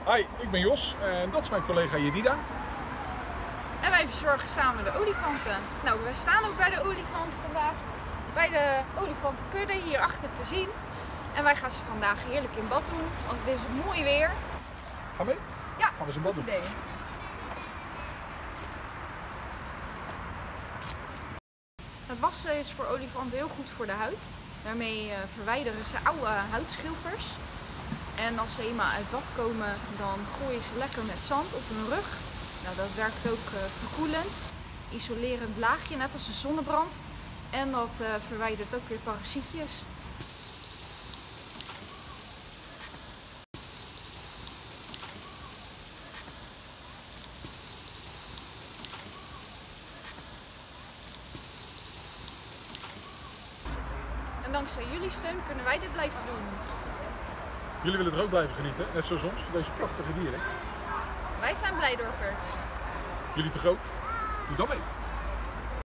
Hi, ik ben Jos en dat is mijn collega Jedida. En wij verzorgen samen de olifanten. Nou, we staan ook bij de olifanten vandaag. Bij de olifantenkudde hierachter te zien. En wij gaan ze vandaag heerlijk in bad doen, want het is mooi weer. Ga mee? Ja, gaan we ze in bad goed doen. idee. Het wassen is voor olifanten heel goed voor de huid. Daarmee verwijderen ze oude huidschilfers. En als ze eenmaal uit bad komen, dan gooien ze lekker met zand op hun rug. Nou, dat werkt ook verkoelend, isolerend laagje, net als de zonnebrand. En dat verwijdert ook weer parasietjes. En dankzij jullie steun kunnen wij dit blijven doen. Jullie willen er ook blijven genieten, net zoals ons, van deze prachtige dieren. Wij zijn Blijdorpers. Jullie toch ook? Doe dan mee!